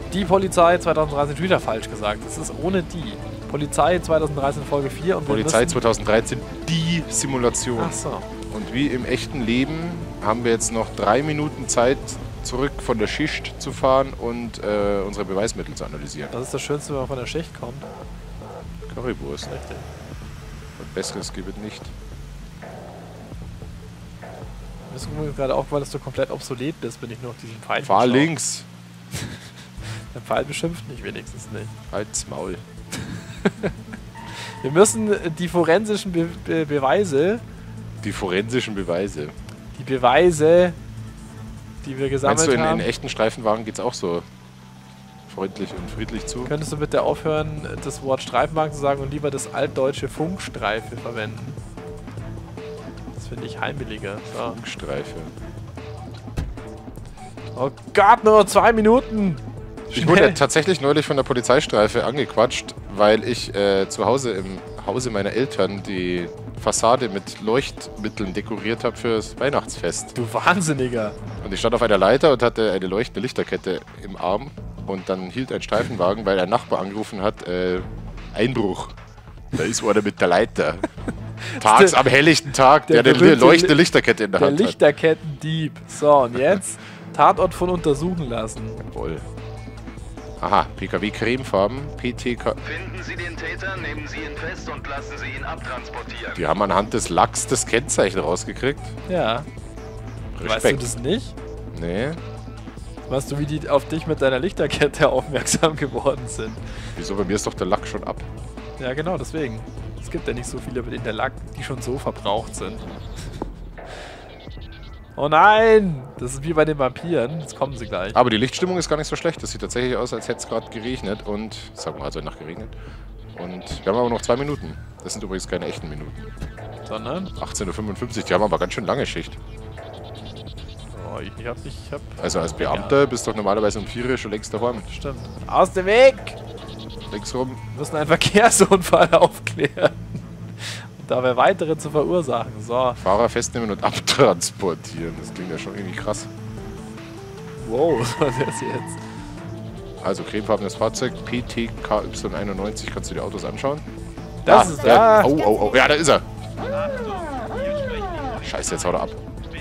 Die Polizei 2013 schon wieder falsch gesagt. Das ist ohne die. Polizei 2013 Folge 4 und Polizei 2013, die Simulation. Ach so. Und wie im echten Leben haben wir jetzt noch 3 Minuten Zeit, zurück von der Schicht zu fahren und unsere Beweismittel zu analysieren. Das ist das Schönste, wenn man von der Schicht kommt. Currywurst. Richtig. Und Besseres gibt es nicht. Mir ist übrigens gerade aufgefallen, dass du komplett obsolet bist, wenn ich nur auf diesen Pfeil Fahr schaue. links. Der Pfeil beschimpft mich wenigstens nicht. Halt's Maul. Wir müssen die forensischen Beweise, Die forensischen Beweise. die Beweise, die wir gesammelt Meinst du, haben. in echten Streifenwagen geht's auch so freundlich und friedlich zu? Könntest du bitte aufhören, das Wort Streifenwagen zu sagen und lieber das altdeutsche Funkstreife verwenden? Das finde ich heimeliger. So. Funkstreife. Oh Gott, nur noch 2 Minuten! Ich wurde tatsächlich neulich von der Polizeistreife angequatscht, weil ich zu Hause im Hause meiner Eltern die Fassade mit Leuchtmitteln dekoriert habe fürs Weihnachtsfest. Du Wahnsinniger! Und ich stand auf einer Leiter und hatte eine leuchtende Lichterkette im Arm. Und dann hielt ein Streifenwagen, weil ein Nachbar angerufen hat, Einbruch. Da ist einer mit der Leiter. Tags am helllichten Tag, der eine berühmte leuchtende Lichterkette in der Hand Der hat. Lichterkettendieb. So, und jetzt Tatort von untersuchen lassen. Jawohl. Aha, PKW cremefarben, PTK. Finden Sie den Täter, nehmen Sie ihn fest und lassen Sie ihn abtransportieren. Die haben anhand des Lacks das Kennzeichen rausgekriegt. Ja. Weißt du das nicht? Nee. Weißt du, wie die auf dich mit deiner Lichterkette aufmerksam geworden sind? Wieso? Bei mir ist doch der Lack schon ab. Ja, genau, deswegen. Es gibt ja nicht so viele in der Lack, die schon so verbraucht sind. Oh nein! Das ist wie bei den Vampiren. Jetzt kommen sie gleich. Aber die Lichtstimmung ist gar nicht so schlecht. Das sieht tatsächlich aus, als hätte es gerade geregnet. Und, sagen wir mal, also nach geregnet. Und wir haben aber noch 2 Minuten. Das sind übrigens keine echten Minuten. Sondern? 18:55 Uhr. Die haben aber ganz schön lange Schicht. Oh, ich hab... Also als Beamter bist du doch normalerweise um 4 Uhr schon längst daheim. Stimmt. Aus dem Weg! Links rum. Wir müssen einen Verkehrsunfall aufklären. Und dabei weitere zu verursachen. So. Fahrer festnehmen und abtransportieren. Das klingt ja schon irgendwie krass. Wow, was war das jetzt? Also cremefarbenes Fahrzeug, PTKY91. Kannst du die Autos anschauen? Das ist der, da. oh, oh, oh. Ja, da ist er. Scheiße, jetzt haut er ab.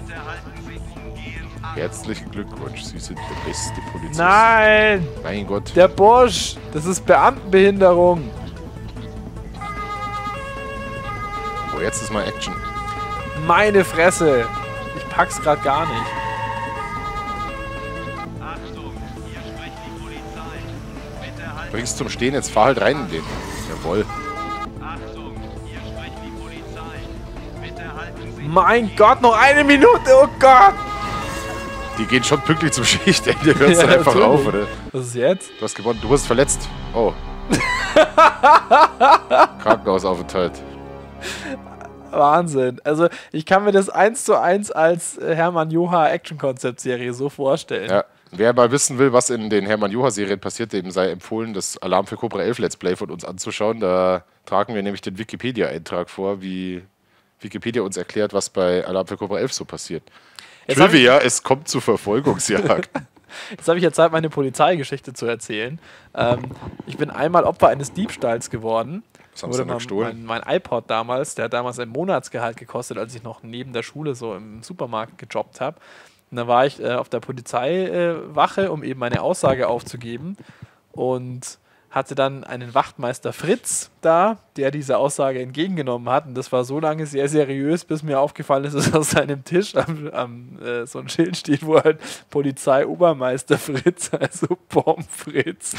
Herzlichen Glückwunsch, Sie sind der beste Polizist. Nein! Mein Gott. Der Bursch! Das ist Beamtenbehinderung! Oh, jetzt ist mal Action. Meine Fresse! Ich pack's grad gar nicht. Achtung, hier spricht die Polizei. Bitte halten Bring's zum Stehen, jetzt fahr halt rein in den. Jawohl. Achtung, hier spricht die Polizei. Bitte halten Sie Mein Gott, noch 1 Minute! Oh Gott! Die gehen schon pünktlich zum Schichtende. Hörst Ja, dann einfach natürlich. auf, oder? Was ist jetzt? Du hast gewonnen, du wurdest verletzt. Oh. Krankenhausaufenthalt. Wahnsinn. Also, ich kann mir das 1:1 als Hermann Joha Action-Konzept-Serie so vorstellen. Ja. Wer mal wissen will, was in den Hermann-Joha-Serien passiert, dem sei empfohlen, das Alarm für Cobra 11 Let's Play von uns anzuschauen. Da tragen wir nämlich den Wikipedia-Eintrag vor, wie Wikipedia uns erklärt, was bei Alarm für Cobra 11 so passiert. Jetzt hab Trivia, es kommt zu Verfolgungsjagd. Jetzt habe ich ja Zeit, meine Polizeigeschichte zu erzählen. Ich bin einmal Opfer eines Diebstahls geworden. Was haben sie denn gestohlen? Mein iPod damals, der hat damals ein Monatsgehalt gekostet, als ich noch neben der Schule so im Supermarkt gejobbt habe. Und dann war ich auf der Polizeiwache, um eben meine Aussage aufzugeben. Und hatte dann einen Wachtmeister Fritz da, der diese Aussage entgegengenommen hat. Und das war so lange sehr seriös, bis mir aufgefallen ist, dass auf seinem Tisch so ein Schild steht, wo halt Polizei-Obermeister Fritz, also Pommes Fritz.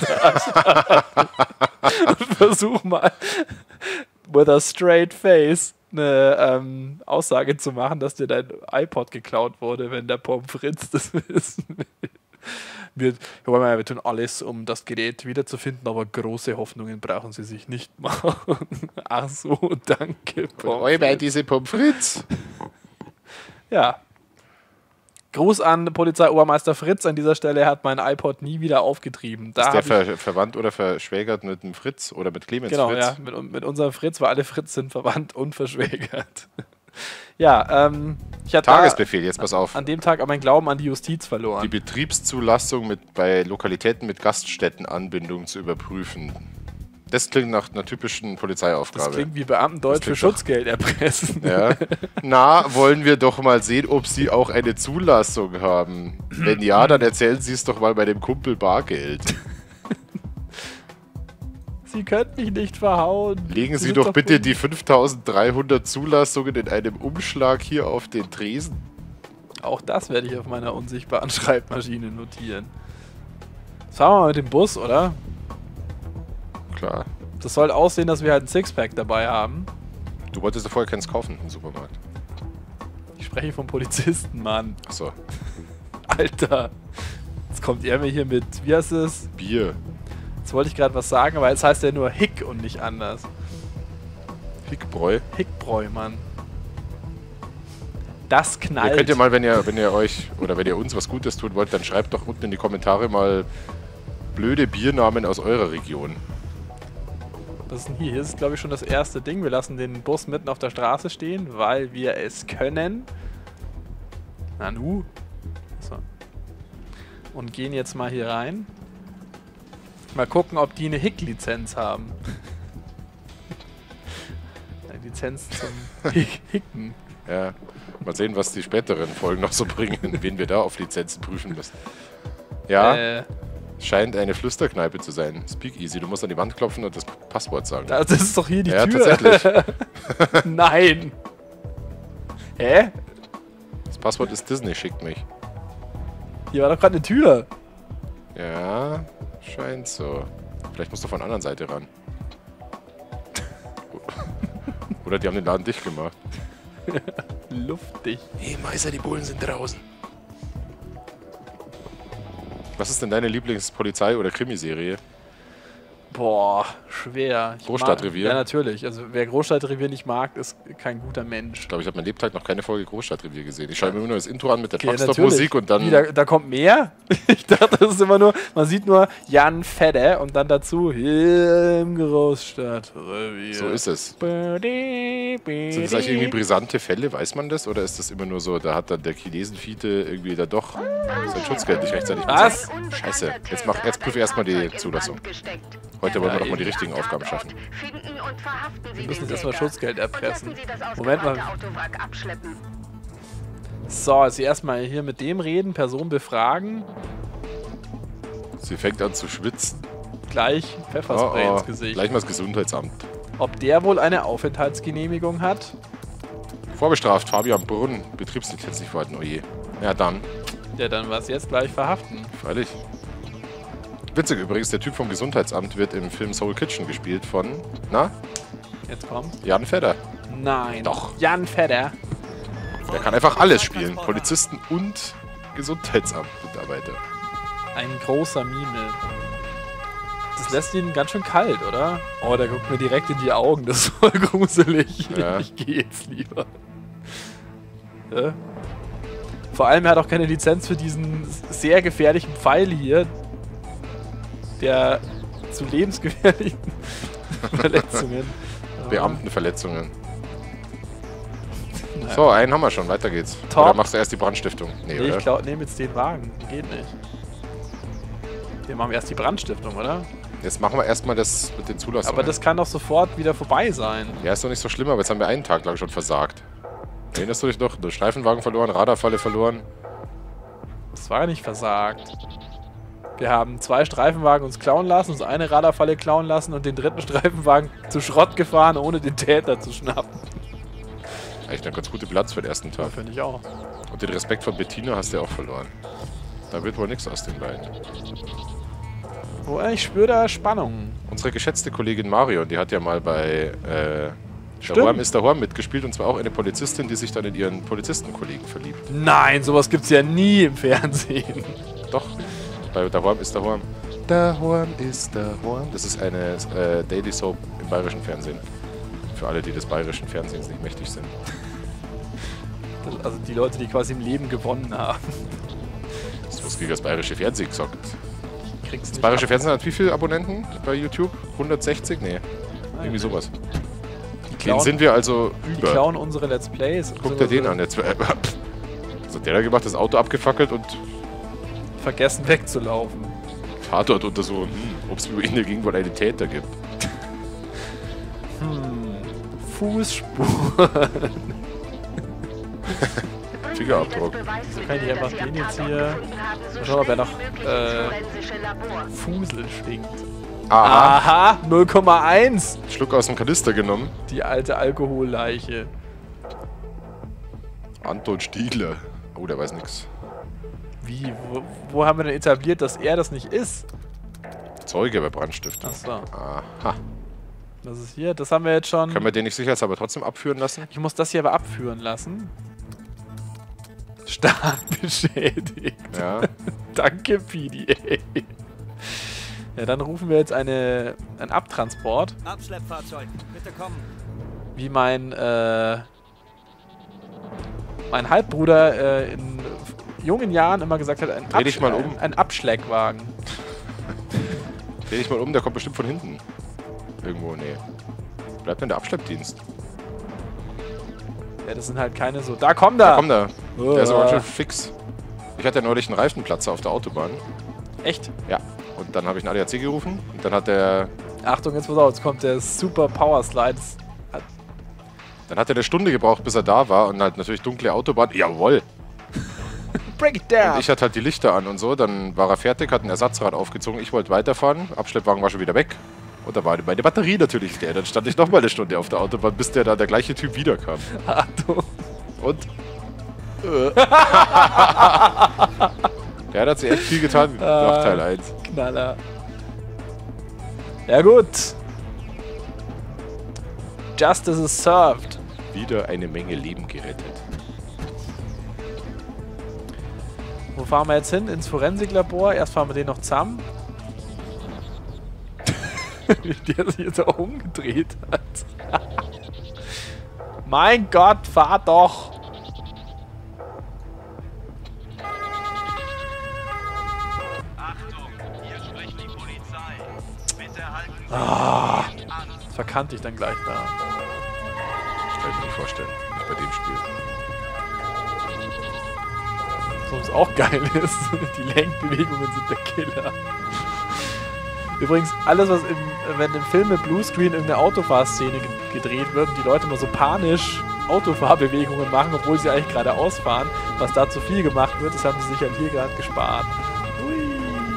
Und versuch mal with a straight face eine Aussage zu machen, dass dir dein iPod geklaut wurde, wenn der Pommes Fritz das wissen will. Wir tun alles, um das Gerät wiederzufinden, aber große Hoffnungen brauchen Sie sich nicht machen. Ach so, danke. Bei diese Pommes frites. Ja. Gruß an Polizeiobermeister Fritz an dieser Stelle. Er hat mein iPod nie wieder aufgetrieben. Da Ist der verwandt oder verschwägert mit dem Fritz oder mit Clemens genau, Fritz? ja, mit unserem Fritz, weil alle Fritz sind verwandt und verschwägert. Ja, ich hatte Tagesbefehl, jetzt pass auf. an dem Tag meinen Glauben an die Justiz Die verloren. Betriebszulassung bei Lokalitäten mit Gaststättenanbindung zu überprüfen. Das klingt nach einer typischen Polizeiaufgabe. Das klingt wie Beamtendeutsch für klingt Schutzgeld erpressen. Ja. Na, wollen wir doch mal sehen, ob Sie auch eine Zulassung haben. Wenn ja, dann erzählen Sie es doch mal bei dem Kumpel Bargeld. Sie können mich nicht verhauen. Legen Sie sind doch bitte un- die 5300 Zulassungen in einem Umschlag hier auf den Tresen. Auch das werde ich auf meiner unsichtbaren Schreibmaschine notieren. Fahren wir mal mit dem Bus, oder? Klar. Das soll aussehen, dass wir halt ein Sixpack dabei haben. Du wolltest ja vorher keins kaufen im Supermarkt. Ich spreche vom Polizisten, Mann. Achso. Alter. Jetzt kommt er mir hier mit, wie heißt es? Bier. Jetzt wollte ich gerade was sagen, aber jetzt heißt er nur Hick und nicht anders. Hickbräu. Hickbräu, Mann. Das Ihr knallt. könnt ja mal, wenn ihr euch oder wenn ihr uns was Gutes tun wollt, dann schreibt doch unten in die Kommentare mal blöde Biernamen aus eurer Region. Was ist denn hier? Hier ist, glaube ich, schon das erste Ding. Wir lassen den Bus mitten auf der Straße stehen, weil wir es können. Nanu. So. Und gehen jetzt mal hier rein. Mal gucken, ob die eine Hick-Lizenz haben. Eine Lizenz zum Hicken. Ja. Mal sehen, was die späteren Folgen noch so bringen, wen wir da auf Lizenzen prüfen müssen. Ja, scheint eine Flüsterkneipe zu sein. Speakeasy. Du musst an die Wand klopfen und das Passwort sagen. Das ist doch hier die Ja, Tür. tatsächlich. Nein. Hä? Das Passwort ist Disney, schickt mich. Hier war doch gerade eine Tür. Ja, scheint so. Vielleicht musst du von der anderen Seite ran. Oder die haben den Laden dicht gemacht. Luftig. Hey Meister, die Bullen sind draußen. Was ist denn deine Lieblingspolizei- oder Krimiserie? Boah, schwer. Ich Großstadtrevier? Ja, natürlich. Also wer Großstadtrevier nicht mag, ist kein guter Mensch. Ich glaube, ich habe mein Lebtag noch keine Folge Großstadtrevier gesehen. Ich schaue mir immer nur das Intro an mit der Okay, Truckstop-Musik und dann... Wie, da kommt mehr? Ich dachte, das ist immer nur, man sieht nur Jan Fedde und dann dazu hier im Großstadtrevier. So ist es. Sind das eigentlich irgendwie brisante Fälle? Weiß man das? Oder ist das immer nur so, da hat dann der Chinesenfiete irgendwie da doch sein Schutzgeld nicht rechtzeitig Was? bezahlt? Scheiße. Jetzt prüfe ich erstmal die Zulassung. Heute wollen wir doch mal die richtigen Aufgaben schaffen. Wir müssen jetzt erstmal Schutzgeld erpressen. Moment mal. So, also erstmal hier mit dem reden, Person befragen, Sie fängt an zu schwitzen. gleich Pfefferspray ins Gesicht. Gleich mal das Gesundheitsamt. Ob der wohl eine Aufenthaltsgenehmigung hat? Vorbestraft, Fabian Brunn. Betriebslizenz nicht vorhalten, oh je. Ja, dann. Ja, dann was jetzt gleich verhaften. Freilich. Witzig übrigens, der Typ vom Gesundheitsamt wird im Film Soul Kitchen gespielt von, na, Jetzt kommt. Jan Fedder. Nein. Doch. Jan Fedder. Der kann einfach alles spielen. Polizisten und Gesundheitsamtmitarbeiter. Ein großer Mime. Das lässt ihn ganz schön kalt, oder? Oh, der guckt mir direkt in die Augen. Das ist voll gruselig. Ja. Ich gehe jetzt lieber. Vor allem, er hat auch keine Lizenz für diesen sehr gefährlichen Pfeil hier, der zu lebensgefährlichen Verletzungen. Beamtenverletzungen. Naja. So, einen haben wir schon. Weiter geht's. Top. Oder machst du erst die Brandstiftung? Nee, Nee, oder? ich nehme jetzt den Wagen. Geht nicht. Wir machen erst die Brandstiftung, oder? Jetzt machen wir erstmal das mit den Zulassungen. Aber das kann doch sofort wieder vorbei sein. Ja, ist doch nicht so schlimm, aber jetzt haben wir einen Tag lang schon versagt. Erinnerst du dich noch? Der Streifenwagen verloren, Radarfalle verloren. Das war ja nicht versagt. Wir haben 2 Streifenwagen uns klauen lassen, uns eine Radarfalle klauen lassen und den dritten Streifenwagen zu Schrott gefahren, ohne den Täter zu schnappen. Eigentlich eine ganz gute Bilanz für den ersten Tag. Finde ich auch. Und den Respekt von Bettina hast du ja auch verloren. Da wird wohl nichts aus den beiden. Oh, ich spüre da Spannung. Unsere geschätzte Kollegin Marion, die hat ja mal bei Der Stimmt. Horm ist der Horm mitgespielt und zwar auch eine Polizistin, die sich dann in ihren Polizistenkollegen verliebt. Nein, sowas gibt's ja nie im Fernsehen. Doch, bei Der Horm ist der Horm. Der Horm ist der Horm. Das ist eine Daily Soap im bayerischen Fernsehen. Für alle, die des bayerischen Fernsehens nicht mächtig sind. Also die Leute, die quasi im Leben gewonnen haben. Das ist was gegen das bayerische Fernsehen gesagt. Kriegst Das nicht bayerische ab. Fernsehen hat wie viele Abonnenten bei YouTube? 160? Nee, irgendwie sowas. Den sind wir also Die über. klauen unsere Let's Plays. Guck dir den an. Jetzt, was hat der da gemacht? Das Auto abgefackelt und Vergessen wegzulaufen. Tatort untersuchen, ob es über ihn in der Gegend wohl einen Täter gibt. Fußspuren. Fingerabdruck. So kann ich einfach den jetzt hier. Mal schauen, ob er noch Fusel schwingt. Aha. Aha, 0,1. Schluck aus dem Kanister genommen. Die alte Alkoholleiche. Anton Stiegler. Oh, der weiß nix. Wie? Wo haben wir denn etabliert, dass er das nicht ist? Zeuge bei Brandstiftung. Achso. Aha. Das ist hier. Das haben wir jetzt schon. Können wir den nicht sicherheitshalber trotzdem abführen lassen? Ich muss das hier aber abführen lassen. Stark beschädigt. Ja. Danke, PDA. Ja, dann rufen wir jetzt einen Abtransport. Abschleppfahrzeug, bitte kommen. Wie mein Halbbruder in jungen Jahren immer gesagt hat, Dreh dich mal um. ein Abschleckwagen. Dreh dich mal um, der kommt bestimmt von hinten. Irgendwo, nee. Bleibt denn der Abschleppdienst? Ja, das sind halt keine so. Da kommt er! Da kommt er. Oh. Der ist aber schon fix. Ich hatte ja neulich einen Reifenplatzer auf der Autobahn. Echt? Ja. Und dann habe ich einen ADAC gerufen. Und dann hat der... Achtung, jetzt pass auf, jetzt kommt der Super Power Slide. Dann hat er eine Stunde gebraucht, bis er da war. Und halt natürlich dunkle Autobahn. Jawohl! Break it down! Und ich hatte halt die Lichter an und so. Dann war er fertig, hat ein Ersatzrad aufgezogen. Ich wollte weiterfahren. Abschleppwagen war schon wieder weg. Und da war meine Batterie natürlich leer. Dann stand ich nochmal eine Stunde auf der Autobahn, bis der gleiche Typ wiederkam. Achtung! Und? Der hat sich echt viel getan nach Teil 1. Knaller. Ja gut. Justice is served. Wieder eine Menge Leben gerettet. Wo fahren wir jetzt hin? Ins Forensiklabor. Erst fahren wir den noch zusammen. Wie der sich jetzt auch umgedreht hat. Mein Gott, fahr doch! Achtung, hier spricht die Polizei. Bitte halten Sie sich an. Das verkannte ich dann gleich da. Ich kann mir nicht vorstellen, nicht bei dem Spiel. So was auch geil ist. Die Lenkbewegungen sind der Killer. Übrigens, alles, was wenn im Film mit Bluescreen irgendeine Autofahrszene gedreht wird und die Leute immer so panisch Autofahrbewegungen machen, obwohl sie eigentlich geradeaus fahren, was da zu viel gemacht wird, das haben sie sich halt hier gerade gespart. Hui.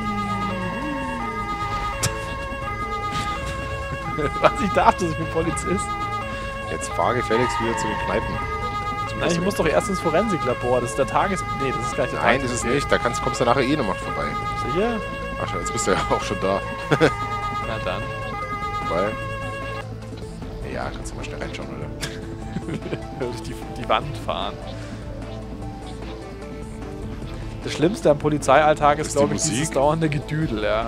Was, ich dachte, ich bin Polizist. Jetzt fahr gefälligst wieder zu den Kneipen. Nein, ich muss doch erst ins Forensiklabor. Das ist der Nee, das ist gar nicht der Nein, das ist nicht. Da kommst du nachher eh nochmal vorbei. Sicher? Ach schon, jetzt bist du ja auch schon da. Na dann. Weil. Ja, kannst du mal schnell reinschauen, oder? Durch die Wand fahren. Das Schlimmste am Polizeialltag ist, Ist die glaube ich, Musik? dieses dauernde Gedüdel, ja.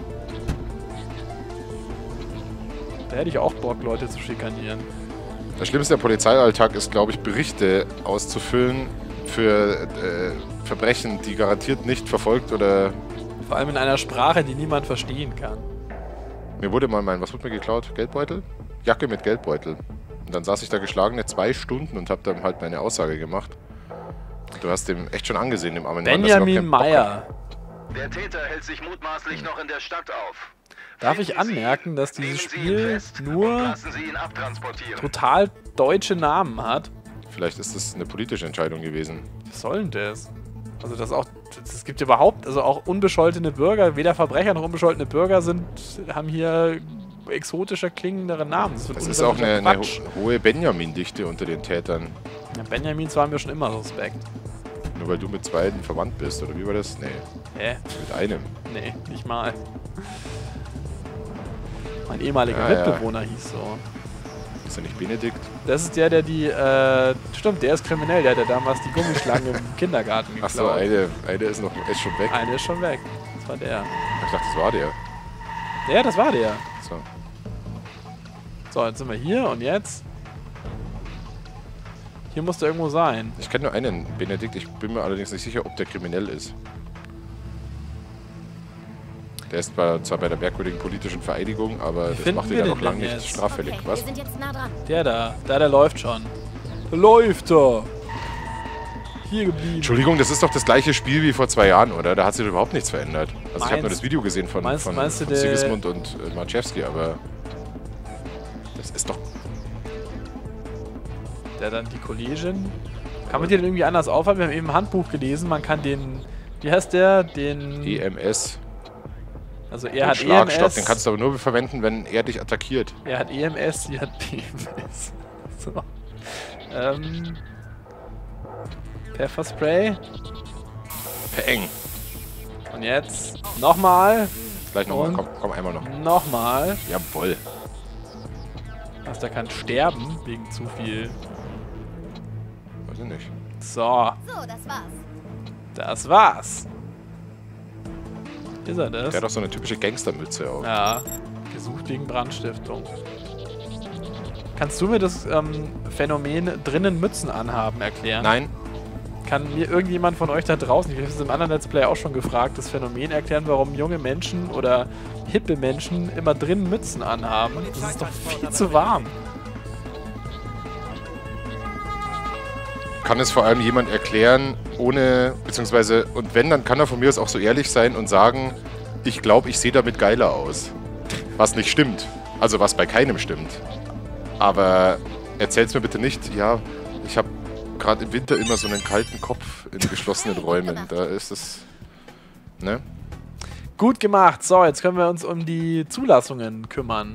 Da hätte ich auch Bock, Leute zu schikanieren. Das Schlimmste am Polizeialltag ist, glaube ich, Berichte auszufüllen für Verbrechen, die garantiert nicht verfolgt oder... Vor allem in einer Sprache, die niemand verstehen kann. Mir wurde mal was wurde mir geklaut? Geldbeutel? Jacke mit Geldbeutel. Und dann saß ich da geschlagene 2 Stunden und habe dann halt meine Aussage gemacht. Du hast dem echt schon angesehen, dem armen Mann, dass er überhaupt Benjamin keinen Bock hat. Meyer. Der Täter hält sich mutmaßlich noch in der Stadt auf. Darf ich anmerken, dass Nehmen dieses Sie ihn Spiel fest und nur lassen Sie ihn abtransportieren. total deutsche Namen hat? Vielleicht ist das eine politische Entscheidung gewesen. Was soll denn das? Also es gibt überhaupt, also auch unbescholtene Bürger, weder Verbrecher noch unbescholtene Bürger haben hier exotischer klingendere Namen. Es ist auch eine hohe Benjamin-Dichte unter den Tätern. Ja, Benjamins waren mir schon immer suspekt. Nur weil du mit 2 verwandt bist, oder wie war das? Nee, Hä? mit einem. Nee, nicht mal. Mein ehemaliger Ja, Mitbewohner hieß so. Ist er nicht Benedikt? Das ist der die, stimmt, der ist kriminell, der hat ja damals die Gummischlangen im Kindergarten geklaut. Achso, eine ist schon weg. Eine ist schon weg. Das war der. Ich dachte, das war der. Ja, das war der. So. So, jetzt sind wir hier und jetzt? Hier muss der irgendwo sein. Ich kenne nur einen Benedikt, ich bin mir allerdings nicht sicher, ob der kriminell ist. Der ist zwar bei der merkwürdigen politischen Vereidigung, aber das finden macht ihn wir ja den noch lange denn nicht jetzt? straffällig. Okay, Was? wir sind jetzt nah dran. Der läuft schon. Der läuft da. Hier geblieben. Entschuldigung, das ist doch das gleiche Spiel wie vor 2 Jahren, oder? Da hat sich überhaupt nichts verändert. Also ich habe nur Meinst- das Video gesehen von meinst du, der- Sigismund und Marczewski, aber das ist doch... Der dann die Kollegin. Kann man die denn irgendwie anders aufhaben? Wir haben eben ein Handbuch gelesen. Man kann den. Wie heißt der? Den. EMS. Also er Den hat Schlagstock, EMS. den kannst du aber nur verwenden, wenn er dich attackiert. Er hat EMS, sie hat PMS. So. Pfefferspray. Peng. Und jetzt nochmal. Gleich nochmal, Und? komm einmal noch. Nochmal. Jawohl. Also der kann sterben wegen zu viel. Weiß ich nicht. So, So, das war's. das war's. Ist er das? Der hat doch so eine typische Gangstermütze auf. Ja, gesucht wegen Brandstiftung. Kannst du mir das Phänomen drinnen Mützen anhaben erklären? Nein, Kann mir irgendjemand von euch da draußen, ich habe es im anderen Let's Play auch schon gefragt, das Phänomen erklären, warum junge Menschen oder hippe Menschen immer drinnen Mützen anhaben? Das ist doch viel zu warm. kann es vor allem jemand erklären, ohne, beziehungsweise, und wenn, dann kann er von mir aus auch so ehrlich sein und sagen, ich glaube, ich sehe damit geiler aus. Was nicht stimmt. Also was bei keinem stimmt. Aber erzähl's mir bitte nicht, ja, ich habe gerade im Winter immer so einen kalten Kopf in geschlossenen Räumen. Da ist es, ne? Gut gemacht. So, jetzt können wir uns um die Zulassungen kümmern.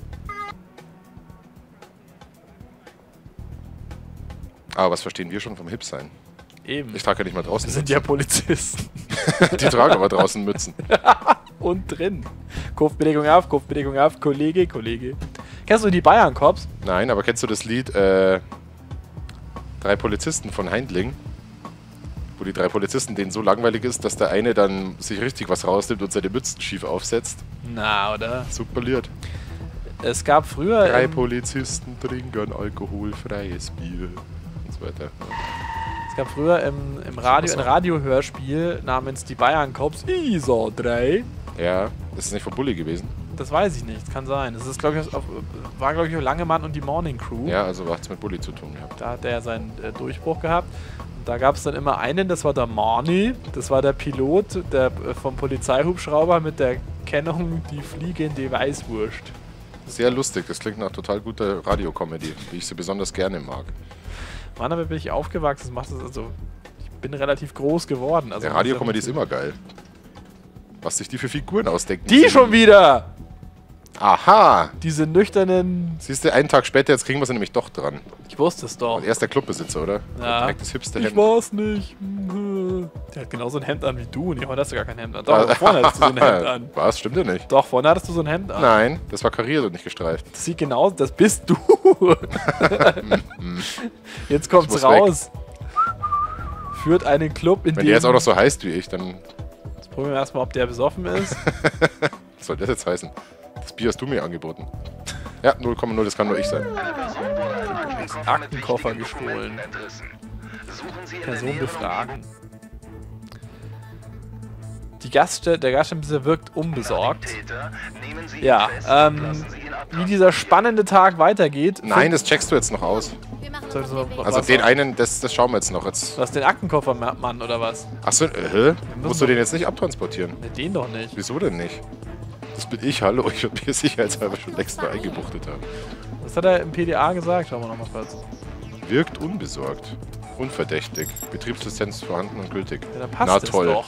Aber was verstehen wir schon vom Hip-Sein? Eben. Ich trage ja nicht mal draußen Wir sind ja Polizisten. Mützen. Die tragen aber draußen Mützen. Und drin. Kopfbedeckung auf, Kollege. Kennst du die Bayern-Cops? Nein, aber kennst du das Lied 3 Polizisten von Heindling? Wo die 3 Polizisten, denen so langweilig ist, dass der eine dann sich richtig was rausnimmt und seine Mützen schief aufsetzt. Na, oder? Super Lied. Es gab früher... 3 Polizisten trinken alkoholfreies Bier. Und so weiter. Es gab früher im Radio ein Radiohörspiel namens Die Bayern-Cops ISO 3. Ja, ist es nicht von Bulli gewesen? Das weiß ich nicht, kann sein. Das ist, glaube ich, war, glaube ich, Langemann und die Morning Crew. Ja, also hat es mit Bulli zu tun gehabt. Da hat er seinen Durchbruch gehabt. Und da gab es dann immer einen, das war der Marnie. Das war der Pilot vom Polizeihubschrauber mit der Kennung die fliegende Weißwurst. Sehr lustig, das klingt nach total guter Radiokomödie, wie ich sie besonders gerne mag. Mann, damit bin ich aufgewachsen. Macht das also, ich bin relativ groß geworden. Also Der Radiokomödie ist immer geil. Was sich die für Figuren ausdenken. Die schon wieder! Aha! Diese nüchternen... Siehst du, einen Tag später, jetzt kriegen wir sie nämlich doch dran. Ich wusste es doch. Und er ist der Clubbesitzer, oder? Ja. Direkt das hipste Ich Hemd. war's nicht. Der hat genauso ein Hemd an wie du. Nee, heute hast du gar kein Hemd an. Doch, aber vorne hattest du so ein Hemd an. Was? Stimmt ja nicht. Doch, vorne hattest du so ein Hemd an. Nein, das war kariert und nicht gestreift. Das sieht genau, das bist du. Jetzt kommt's muss raus. Führt einen Club, in Wenn dem... der jetzt auch noch so heißt wie ich, dann Jetzt probieren wir erstmal, ob der besoffen ist. was soll das jetzt heißen? Das Bier hast du mir angeboten. Ja, 0,0, das kann nur ich sein. Aktenkoffer gestohlen. Person befragen. Der Gaststättenbesitzer wirkt unbesorgt. Ja, wie dieser spannende Tag weitergeht. Nein, das checkst du jetzt noch aus. Wir machen Soll ich so- uns Also Was den noch? einen, das schauen wir jetzt noch. Jetzt. Was, den Aktenkoffermann oder was? Achso, musst du den jetzt nicht abtransportieren? Ne, den doch nicht. Wieso denn nicht? Das bin ich, hallo. Ich würde mir sicherheitshalber schon längst mal eingebuchtet haben. Was hat er im PDA gesagt? Schauen wir nochmal kurz. Wirkt unbesorgt. Unverdächtig. Betriebslizenz vorhanden und gültig. Ja, dann passt Na es toll. doch.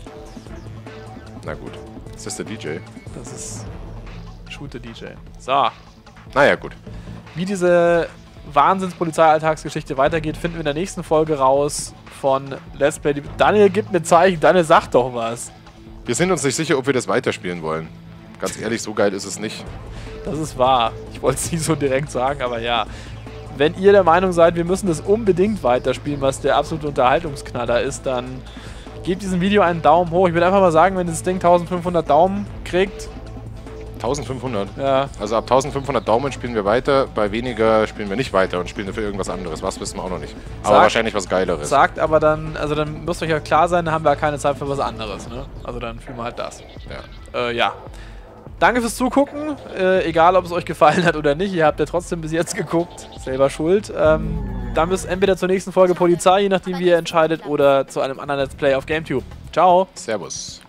Na gut. Ist das der DJ? Das ist Shooter DJ. So. Naja, gut. Wie diese Wahnsinns-Polizei-Alltagsgeschichte weitergeht, finden wir in der nächsten Folge raus von Let's Play. Daniel, gib mir Zeichen. Daniel, sag doch was. Wir sind uns nicht sicher, ob wir das weiterspielen wollen. Ganz ehrlich, so geil ist es nicht. Das ist wahr. Ich wollte es nicht so direkt sagen, aber ja. Wenn ihr der Meinung seid, wir müssen das unbedingt weiterspielen, was der absolute Unterhaltungsknaller ist, dann gebt diesem Video einen Daumen hoch. Ich würde einfach mal sagen, wenn das Ding 1500 Daumen kriegt, 1500? Ja. Also ab 1500 Daumen spielen wir weiter, bei weniger spielen wir nicht weiter und spielen dafür irgendwas anderes. Was wissen wir auch noch nicht. Aber wahrscheinlich was Geileres. Sagt aber dann, also dann müsst euch ja klar sein, dann haben wir ja keine Zeit für was anderes, ne? Also dann spielen wir halt das. Ja. Ja. Danke fürs Zugucken. Egal, ob es euch gefallen hat oder nicht. Ihr habt ja trotzdem bis jetzt geguckt. Selber schuld. Dann bis entweder zur nächsten Folge Polizei, je nachdem wie ihr entscheidet, oder zu einem anderen Let's Play auf GameTube. Ciao. Servus.